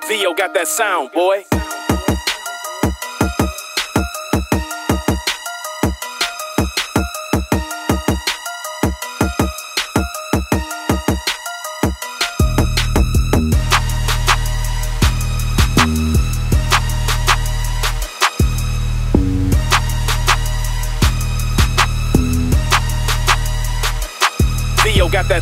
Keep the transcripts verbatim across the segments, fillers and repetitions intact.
Theo got that sound, boy. Theo got that.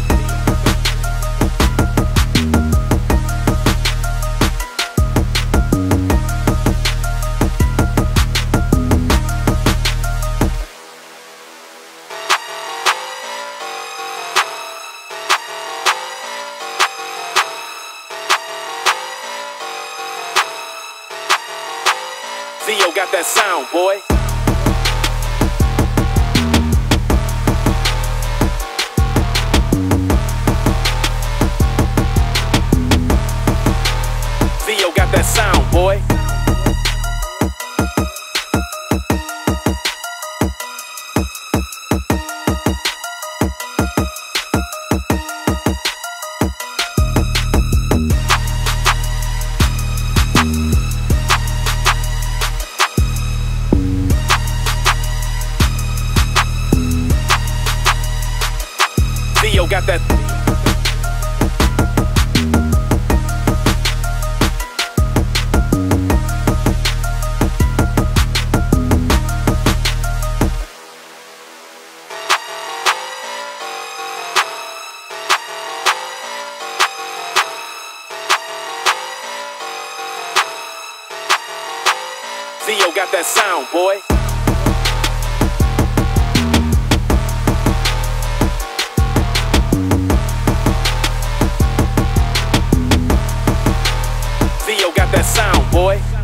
Theo got that sound, boy. Theo got that sound, boy. Theo got that. Theo got that sound, boy. Theo got that sound, boy.